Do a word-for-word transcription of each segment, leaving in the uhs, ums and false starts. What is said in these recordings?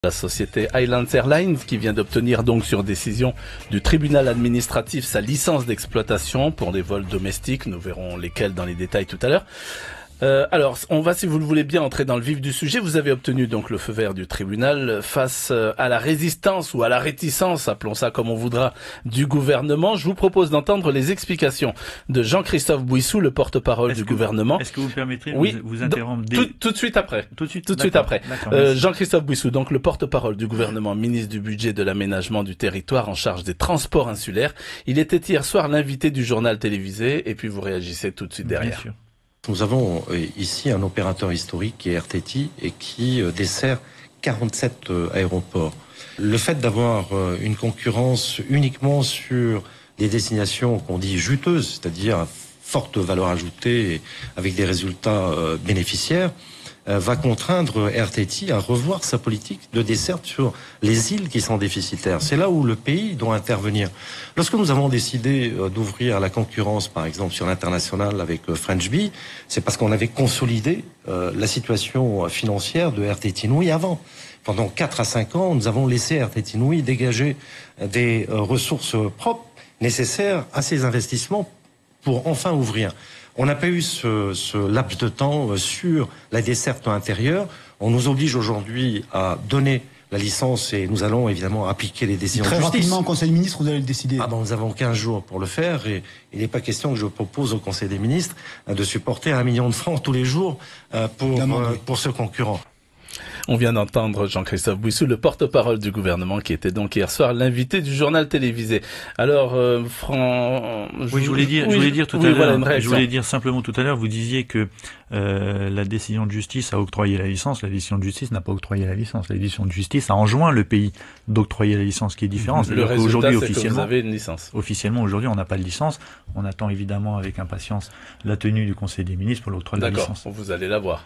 La société Highlands Airlines qui vient d'obtenir donc sur décision du tribunal administratif sa licence d'exploitation pour des vols domestiques. Nous verrons lesquels dans les détails tout à l'heure. Euh, alors, on va, si vous le voulez bien, entrer dans le vif du sujet. Vous avez obtenu donc le feu vert du tribunal face à la résistance ou à la réticence, appelons ça comme on voudra, du gouvernement. Je vous propose d'entendre les explications de Jean-Christophe Bouissou, le porte-parole du que, gouvernement. Est-ce que vous me permettrez de oui, vous, vous interrompre dès... tout, tout de suite après. Tout de suite, tout de suite après. Euh, Jean-Christophe Bouissou, donc le porte-parole du gouvernement, ministre du budget, de l'aménagement du territoire en charge des transports insulaires. Il était hier soir l'invité du journal télévisé et puis vous réagissez tout de suite derrière. Bien sûr. Nous avons ici un opérateur historique qui est R T T et qui dessert quarante-sept aéroports. Le fait d'avoir une concurrence uniquement sur des destinations qu'on dit juteuses, c'est-à-dire à forte valeur ajoutée avec des résultats bénéficiaires, va contraindre R T T à revoir sa politique de desserte sur les îles qui sont déficitaires. C'est là où le pays doit intervenir. Lorsque nous avons décidé d'ouvrir la concurrence, par exemple, sur l'international avec French Bee, c'est parce qu'on avait consolidé euh, la situation financière de R T T Inouï avant. Pendant quatre à cinq ans, nous avons laissé R T T Inouï dégager des euh, ressources propres nécessaires à ces investissements pour enfin ouvrir. On n'a pas eu ce, ce laps de temps sur la desserte intérieure. On nous oblige aujourd'hui à donner la licence et nous allons évidemment appliquer les décisions Très de justice. rapidement, au Conseil des ministres, vous allez le décider. Ah ben, nous avons quinze jours pour le faire et il n'est pas question que je propose au Conseil des ministres de supporter un million de francs tous les jours pour, pour ce concurrent. On vient d'entendre Jean-Christophe Bouissou, le porte-parole du gouvernement, qui était donc hier soir l'invité du journal télévisé. Alors, euh, Fran... Oui, je voulais dire, oui, je voulais dire tout oui, à l'heure, voilà je voulais dire simplement tout à l'heure, vous disiez que euh, la décision de justice a octroyé la licence. La décision de justice n'a pas octroyé la licence. La décision de justice a enjoint le pays d'octroyer la licence, qui est différente. Le résultat, aujourd'hui, c'est officiellement, que vous avez une licence. Officiellement, aujourd'hui, on n'a pas de licence. On attend évidemment avec impatience la tenue du Conseil des ministres pour l'octroi de la licence. D'accord, vous allez l'avoir.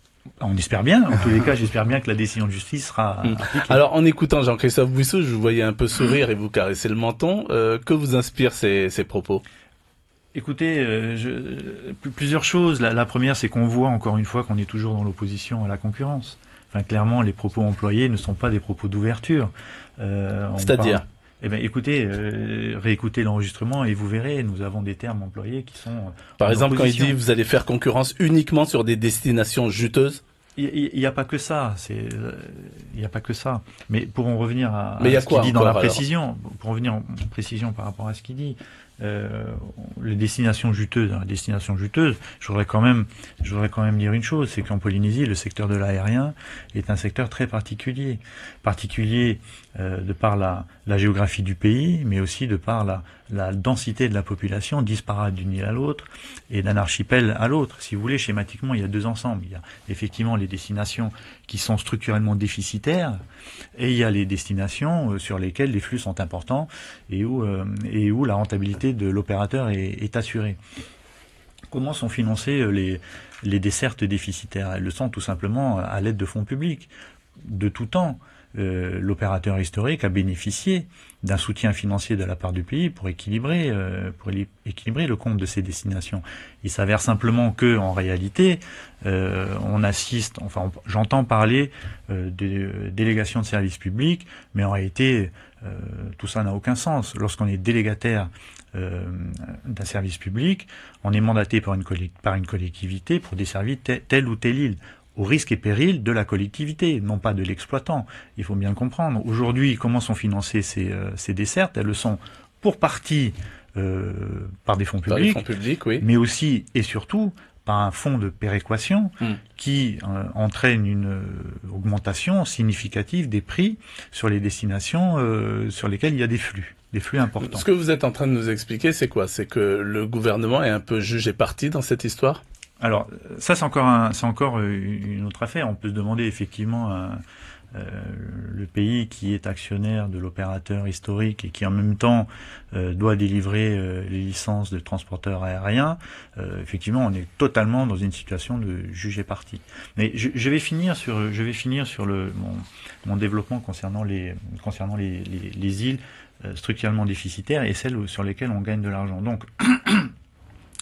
On espère bien. En tous les cas, j'espère bien que la décision de justice sera mmh. appliquée. Alors, en écoutant Jean-Christophe Bouissou, je vous voyais un peu sourire et vous caresser le menton. Euh, que vous inspirent ces, ces propos ? Écoutez, euh, je, plusieurs choses. La, la première, c'est qu'on voit encore une fois qu'on est toujours dans l'opposition à la concurrence. Enfin, clairement, les propos employés ne sont pas des propos d'ouverture. Euh, C'est-à-dire parle... Eh bien, écoutez, euh, réécoutez l'enregistrement et vous verrez, nous avons des termes employés qui sont... Par exemple, opposition. Quand il dit vous allez faire concurrence uniquement sur des destinations juteuses ? Il n'y a pas que ça, c'est, il n'y a pas que ça. Mais pour en revenir à, Mais à ce qu'il dit dans la alors précision, pour en revenir en précision par rapport à ce qu'il dit, euh, les destinations juteuses, les destinations juteuses, je voudrais quand même, je voudrais quand même dire une chose, c'est qu'en Polynésie, le secteur de l'aérien est un secteur très particulier, particulier euh, de par la, la géographie du pays, mais aussi de par la, la densité de la population disparate d'une île à l'autre et d'un archipel à l'autre. Si vous voulez, schématiquement, il y a deux ensembles. Il y a effectivement les destinations qui sont structurellement déficitaires et il y a les destinations euh, sur lesquelles les flux sont importants et où, euh, et où la rentabilité de l'opérateur est, est assurée. Comment sont financées les, les dessertes déficitaires? Elles le sont tout simplement à l'aide de fonds publics. De tout temps, euh, l'opérateur historique a bénéficié d'un soutien financier de la part du pays pour équilibrer, euh, pour équilibrer le compte de ces destinations. Il s'avère simplement que, en réalité, euh, on assiste, enfin, j'entends parler euh, de délégations de services publics, mais en réalité, euh, tout ça n'a aucun sens. Lorsqu'on est délégataire euh, d'un service public, on est mandaté par une, par une collectivité pour desservir telle, telle ou telle île, au risque et péril de la collectivité, non pas de l'exploitant. Il faut bien le comprendre. Aujourd'hui, comment sont financées ces, euh, ces dessertes? Elles le sont pour partie euh, par des fonds publics, par les fonds publics, oui, mais aussi et surtout par un fonds de péréquation mmh. qui euh, entraîne une euh, augmentation significative des prix sur les destinations euh, sur lesquelles il y a des flux, des flux importants. Ce que vous êtes en train de nous expliquer, c'est quoi? C'est que le gouvernement est un peu juge et partie dans cette histoire? Alors, ça, c'est encore, un, c'est encore une autre affaire. On peut se demander effectivement euh, euh, le pays qui est actionnaire de l'opérateur historique et qui en même temps euh, doit délivrer euh, les licences de transporteurs aériens. Euh, effectivement, on est totalement dans une situation de juge et partie. Mais je, je vais finir sur, je vais finir sur le, mon, mon développement concernant les, concernant les, les, les îles euh, structurellement déficitaires et celles sur lesquelles on gagne de l'argent. Donc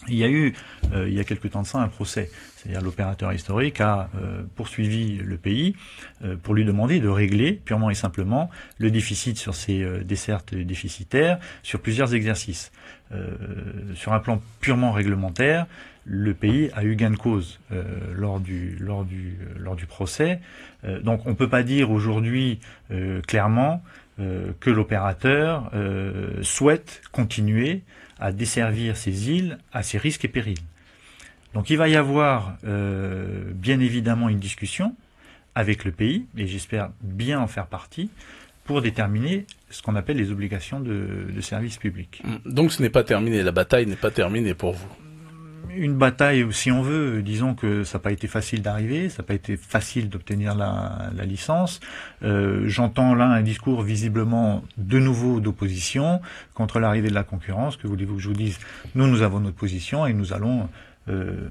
Il y a eu, euh, il y a quelque temps de ça, un procès. C'est-à-dire l'opérateur historique a euh, poursuivi le pays euh, pour lui demander de régler purement et simplement le déficit sur ses euh, dessertes déficitaires sur plusieurs exercices. Euh, sur un plan purement réglementaire, le pays a eu gain de cause euh, lors du lors du euh, lors du procès. Euh, donc on peut pas dire aujourd'hui euh, clairement euh, que l'opérateur euh, souhaite continuer à desservir ces îles à ses risques et périls. Donc il va y avoir euh, bien évidemment une discussion avec le pays, et j'espère bien en faire partie, pour déterminer ce qu'on appelle les obligations de, de service public. Donc ce n'est pas terminé, la bataille n'est pas terminée pour vous. Une bataille, si on veut, disons que ça n'a pas été facile d'arriver, ça n'a pas été facile d'obtenir la, la licence. Euh, j'entends là un discours visiblement de nouveau d'opposition contre l'arrivée de la concurrence. Que voulez-vous que je vous dise? Nous, nous avons notre position et nous allons euh,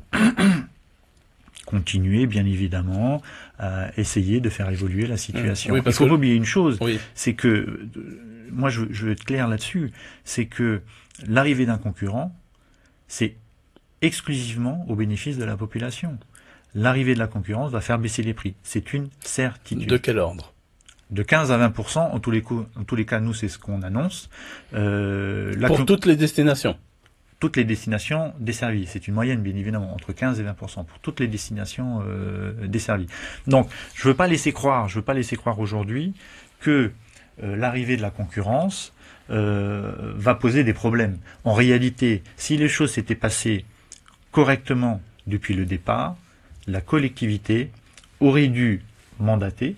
continuer, bien évidemment, à essayer de faire évoluer la situation. Oui, Il faut que... pas oublier une chose, oui. c'est que, moi je, je veux être clair là-dessus, c'est que l'arrivée d'un concurrent, c'est exclusivement au bénéfice de la population. L'arrivée de la concurrence va faire baisser les prix. C'est une certitude. De quel ordre? De quinze à vingt pour cent, en tous les, coups, en tous les cas, nous, c'est ce qu'on annonce. Euh, la Pour con... toutes les destinations? Toutes les destinations desservies. C'est une moyenne, bien évidemment, entre quinze et vingt pour cent pour toutes les destinations euh, desservies. Donc, je veux pas laisser croire, je veux pas laisser croire aujourd'hui que euh, l'arrivée de la concurrence euh, va poser des problèmes. En réalité, si les choses s'étaient passées correctement depuis le départ, la collectivité aurait dû mandater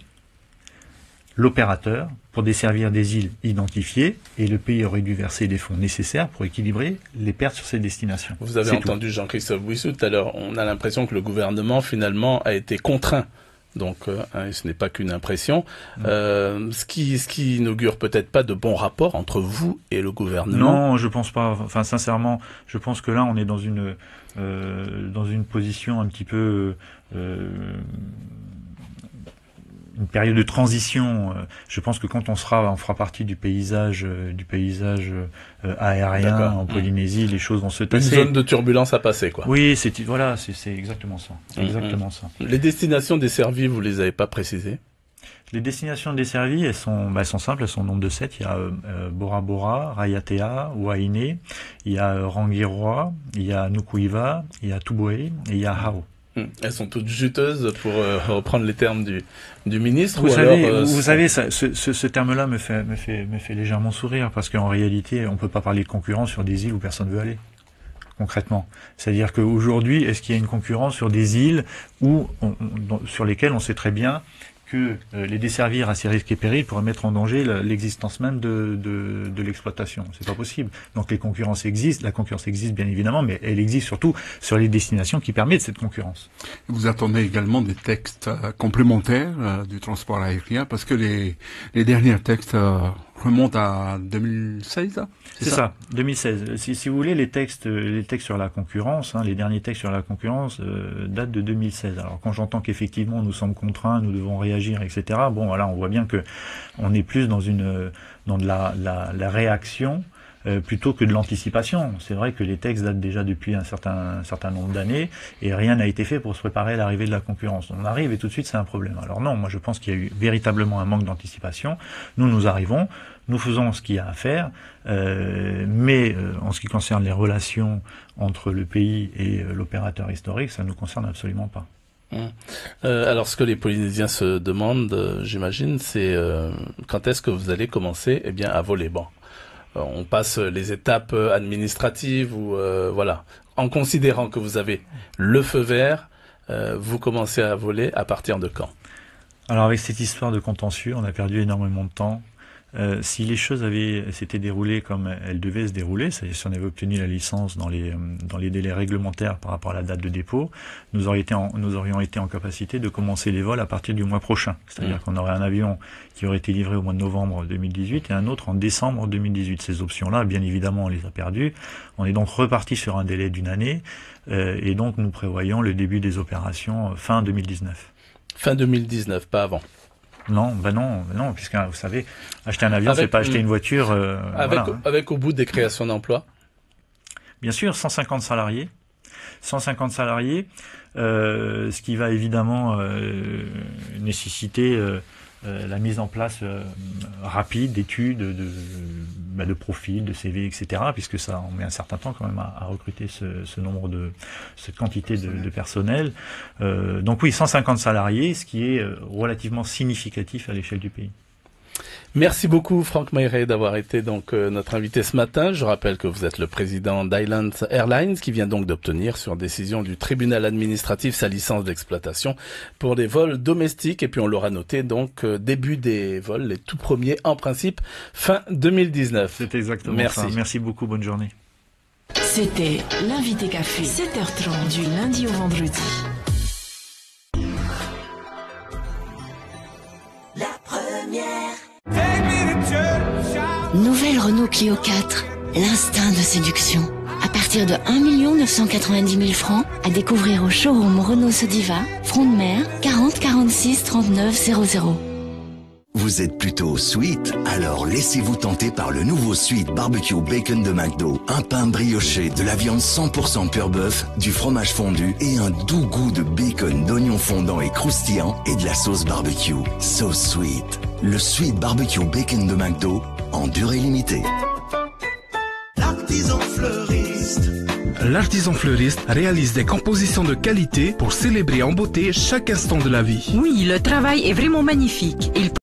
l'opérateur pour desservir des îles identifiées et le pays aurait dû verser des fonds nécessaires pour équilibrer les pertes sur ces destinations. Vous avez entendu Jean-Christophe Bouissou tout à l'heure. On a l'impression que le gouvernement finalement a été contraint. Donc euh, hein, ce n'est pas qu'une impression. Mmh. Euh, ce qui, ce qui n'augure peut-être pas de bons rapports entre vous et le gouvernement. Non, je pense pas. Enfin, sincèrement, je pense que là, on est dans une euh, dans une position un petit peu euh, une période de transition. Je pense que quand on sera, on fera partie du paysage, du paysage aérien en Polynésie, mmh. les choses vont se tasser. Une zone de turbulence à passer, quoi. Oui, c'est voilà, c'est, c'est exactement ça. C'est mmh. exactement ça. Les destinations desservies, vous les avez pas précisées? Les destinations desservies, elles sont, bah, elles sont simples, elles sont au nombre de sept. Il y a euh, Bora Bora, Raiatea, Waine, il y a Rangiroa, il y a Nukuiva, il y a Tuboe et il y a Hao. Elles sont toutes juteuses, pour euh, reprendre les termes du, du ministre. Vous ou savez, alors, euh, vous savez, ça, ce, ce, ce terme-là me fait, me fait, me fait légèrement sourire parce qu'en réalité, on peut pas parler de concurrence sur des îles où personne veut aller. Concrètement, c'est-à-dire qu'aujourd'hui, est-ce qu'il y a une concurrence sur des îles où, on, on, sur lesquelles on sait très bien que euh, les desservir à ces risques et périls pourrait mettre en danger la, l'existence même de, de, de l'exploitation. C'est pas possible. Donc les concurrences existent, la concurrence existe bien évidemment, mais elle existe surtout sur les destinations qui permettent cette concurrence. Vous attendez également des textes euh, complémentaires euh, du transport aérien, parce que les, les derniers textes euh, remontent à deux mille seize. C'est, c'est ça, ça, deux mille seize. Si, si vous voulez, les textes, les textes sur la concurrence, hein, les derniers textes sur la concurrence euh, datent de deux mille seize. Alors quand j'entends qu'effectivement nous sommes contraints, nous devons réagir, et cetera. Bon, voilà, on voit bien que on est plus dans une dans de la, la, la réaction euh, plutôt que de l'anticipation. C'est vrai que les textes datent déjà depuis un certain un certain nombre d'années et rien n'a été fait pour se préparer à l'arrivée de la concurrence. On arrive et tout de suite c'est un problème. Alors non, moi je pense qu'il y a eu véritablement un manque d'anticipation. Nous nous arrivons. Nous faisons ce qu'il y a à faire, euh, mais euh, en ce qui concerne les relations entre le pays et euh, l'opérateur historique, ça ne nous concerne absolument pas. Mmh. Euh, alors, ce que les Polynésiens se demandent, euh, j'imagine, c'est euh, quand est-ce que vous allez commencer, eh bien, à voler. Bon, euh, on passe les étapes administratives ou euh, voilà, en considérant que vous avez le feu vert, euh, vous commencez à voler à partir de quand? Alors, avec cette histoire de contentieux, on a perdu énormément de temps. Euh, si les choses avaient s'étaient déroulées comme elles devaient se dérouler, c'est-à-dire si on avait obtenu la licence dans les dans les délais réglementaires par rapport à la date de dépôt, nous aurions été en, nous aurions été en capacité de commencer les vols à partir du mois prochain. C'est-à-dire mmh. qu'on aurait un avion qui aurait été livré au mois de novembre deux mille dix-huit et un autre en décembre deux mille dix-huit. Ces options-là, bien évidemment, on les a perdues. On est donc reparti sur un délai d'une année euh, et donc nous prévoyons le début des opérations fin deux mille dix-neuf. Fin deux mille dix-neuf, pas avant. Non, ben non, ben non, puisque vous savez, acheter un avion, avec, c'est pas acheter une voiture. Euh, avec, voilà. avec au bout des créations d'emplois. Bien sûr, cent cinquante salariés. cent cinquante salariés, euh, ce qui va évidemment euh, nécessiter euh, euh, la mise en place euh, rapide d'études, de, de, bah, de profils, de C V, et cetera, puisque ça on met un certain temps quand même à, à recruter ce, ce nombre de, cette quantité de, de personnel. Euh, donc oui, cent cinquante salariés, ce qui est relativement significatif à l'échelle du pays. Merci beaucoup Franck Mayret d'avoir été donc euh, notre invité ce matin. Je rappelle que vous êtes le président d'Island Airlines qui vient donc d'obtenir sur décision du tribunal administratif sa licence d'exploitation pour des vols domestiques, et puis on l'aura noté donc euh, début des vols, les tout premiers en principe fin deux mille dix-neuf. C'est exactement Merci. ça. Merci beaucoup, bonne journée. C'était l'invité café, sept heures trente du lundi au vendredi. La première. Nouvelle Renault Clio quatre, l'instinct de séduction. À partir de un million neuf cent quatre-vingt-dix mille francs, à découvrir au showroom Renault Sodiva, Front de Mer, quarante quarante-six trente-neuf zéro zéro. Vous êtes plutôt sweet? Alors laissez-vous tenter par le nouveau Sweet Barbecue Bacon de McDo. Un pain brioché, de la viande cent pour cent pur bœuf, du fromage fondu et un doux goût de bacon, d'oignons fondants et croustillants et de la sauce barbecue. So sweet. Le Sweet Barbecue Bacon de McDo en durée limitée. L'artisan fleuriste. L'artisan fleuriste réalise des compositions de qualité pour célébrer en beauté chaque instant de la vie. Oui, le travail est vraiment magnifique. Il